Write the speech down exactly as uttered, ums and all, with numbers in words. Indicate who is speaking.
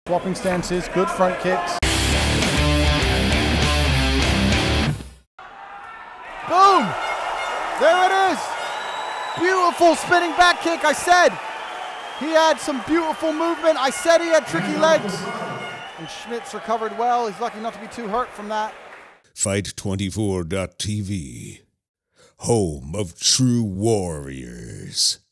Speaker 1: Swapping stances, good front kicks. Boom! There it is! Beautiful spinning back kick, I said! He had some beautiful movement. I said he had tricky legs. And Schmitz recovered well. He's lucky not to be too hurt from that.
Speaker 2: Fight twenty-four dot T V, home of true warriors.